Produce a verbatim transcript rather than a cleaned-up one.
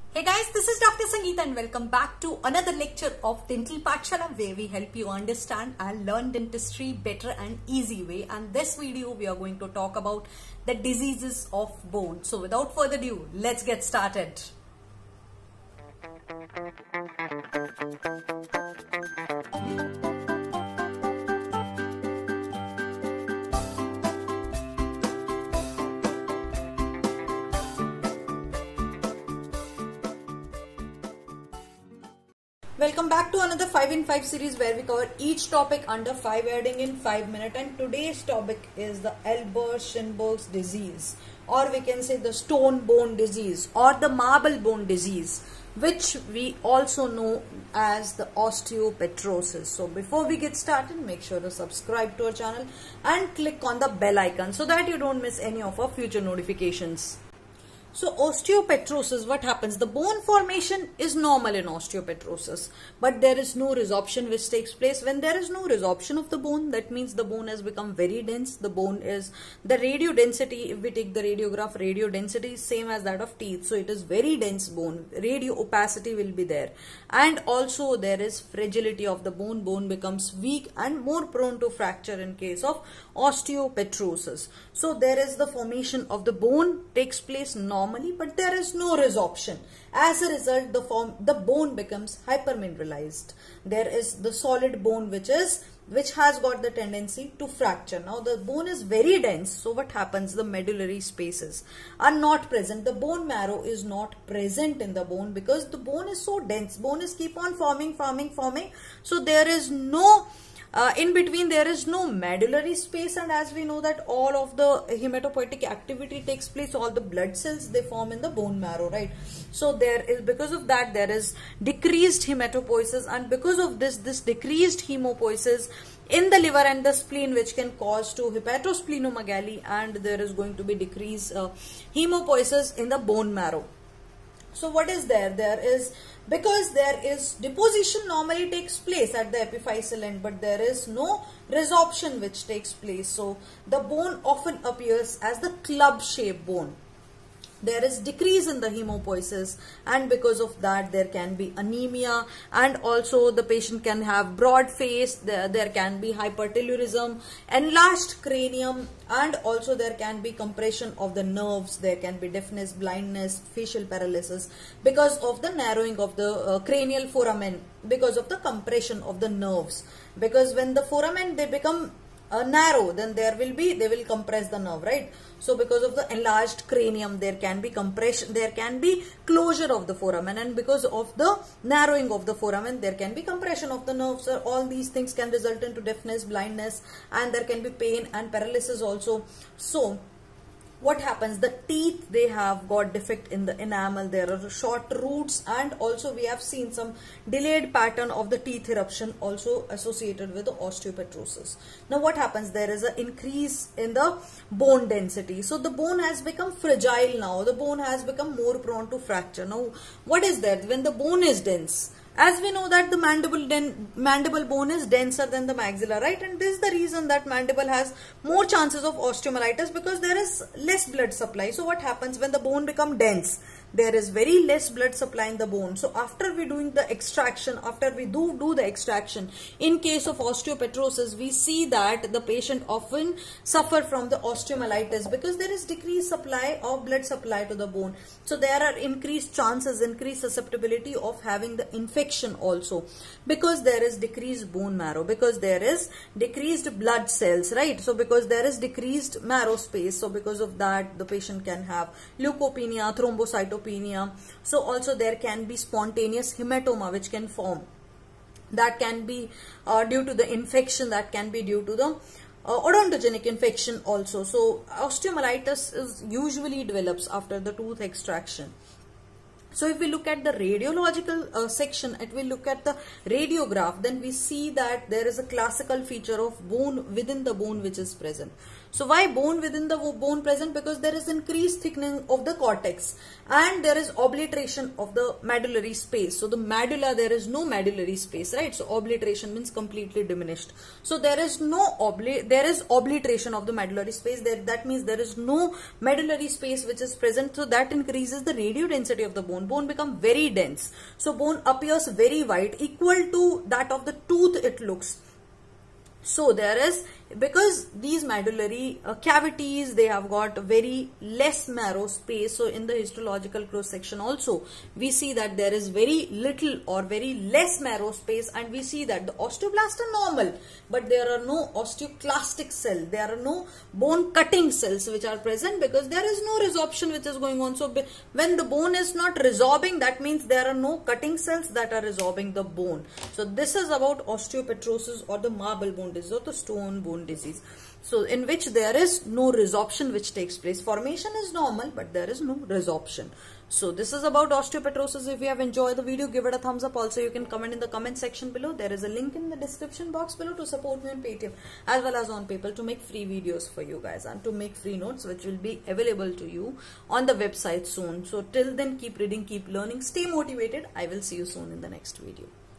Hey guys, this is Doctor Sangeeta and welcome back to another lecture of Dental Pathshala, where we help you understand and learn dentistry better and easy way. And this video we are going to talk about the diseases of bone. So without further ado, let's get started. Welcome back to another five in five series where we cover each topic under five heading in five minutes, and today's topic is the Albert-Schindler's disease, or we can say the stone bone disease or the marble bone disease, which we also know as the osteopetrosis. So before we get started, make sure to subscribe to our channel and click on the bell icon so that you don't miss any of our future notifications. So osteopetrosis, what happens? The bone formation is normal in osteopetrosis, but there is no resorption which takes place. When there is no resorption of the bone, that means the bone has become very dense. The bone is, the radio density, if we take the radiograph, radio density is same as that of teeth. So it is very dense bone. Radio opacity will be there. And also there is fragility of the bone. Bone becomes weak and more prone to fracture in case of osteopetrosis. So there is the formation of the bone takes place normally. Normally, but there is no resorption. As a result, the form the bone becomes hypermineralized. There is the solid bone which is which has got the tendency to fracture. Now the bone is very dense, so what happens? The medullary spaces are not present. The bone marrow is not present in the bone because the bone is so dense. Bone is keep on forming, forming, forming. So there is no Uh, in between, there is no medullary space, and as we know that all of the hematopoietic activity takes place, all the blood cells they form in the bone marrow, right? So there is, because of that, there is decreased hematopoiesis, and because of this, this decreased hemopoiesis in the liver and the spleen, which can cause to hepatosplenomegaly, and there is going to be decreased uh, hemopoiesis in the bone marrow. So what is there? There is, because there is deposition normally takes place at the epiphyseal end, but there is no resorption which takes place. So the bone often appears as the club shaped bone. There is decrease in the hemopoiesis, and because of that there can be anemia, and also the patient can have broad face, there, there can be hypertellurism, enlarged cranium, and also there can be compression of the nerves, there can be deafness, blindness, facial paralysis because of the narrowing of the uh, cranial foramen, because of the compression of the nerves. Because when the foramen they become Uh, narrow, then there will be, they will compress the nerve, right? So because of the enlarged cranium, there can be compression, there can be closure of the foramen, and because of the narrowing of the foramen, there can be compression of the nerves. So all these things can result into deafness, blindness, and there can be pain and paralysis also. So what happens? The teeth, they have got defect in the enamel, there are short roots, and also we have seen some delayed pattern of the teeth eruption also associated with the osteopetrosis. Now what happens? There is an increase in the bone density. So the bone has become fragile now. The bone has become more prone to fracture. Now what is that? When the bone is dense, as we know that the mandible mandible bone is denser than the maxilla, right? And this is the reason that mandible has more chances of osteomyelitis, because there is less blood supply. So what happens when the bone becomes dense? There is very less blood supply in the bone. So after we doing the extraction, after we do do the extraction, in case of osteopetrosis, we see that the patient often suffer from the osteomyelitis because there is decreased supply of blood supply to the bone. So there are increased chances, increased susceptibility of having the infection also, because there is decreased bone marrow, because there is decreased blood cells, right? So because there is decreased marrow space, so because of that the patient can have leukopenia, thrombocytopenia. So also there can be spontaneous hematoma which can form. That can be uh, due to the infection, that can be due to the uh, odontogenic infection also. So osteomyelitis is usually develops after the tooth extraction. So if we look at the radiological uh, section, if we look at the radiograph, then we see that there is a classical feature of bone within the bone which is present. So why bone within the bone present? Because there is increased thickening of the cortex and there is obliteration of the medullary space. So the medulla, there is no medullary space, right? So obliteration means completely diminished. So there is no obli there is obliteration of the medullary space. There, that means there is no medullary space which is present. So that increases the radio density of the bone. Bone become very dense. So bone appears very white, equal to that of the tooth it looks. So there is, because these medullary uh, cavities, they have got very less narrow space. So in the histological cross section also, we see that there is very little or very less narrow space, and we see that the osteoblasts are normal, but there are no osteoclastic cells. There are no bone cutting cells which are present because there is no resorption which is going on. So when the bone is not resorbing, that means there are no cutting cells that are resorbing the bone. So this is about osteopetrosis or the marble bone disease or the stone bone disease. So in which there is no resorption which takes place. Formation is normal, but there is no resorption. So this is about osteopetrosis. If you have enjoyed the video, give it a thumbs up. Also, you can comment in the comment section below. There is a link in the description box below to support me on Paytm as well as on PayPal to make free videos for you guys and to make free notes which will be available to you on the website soon. So till then, keep reading, keep learning, stay motivated. I will see you soon in the next video.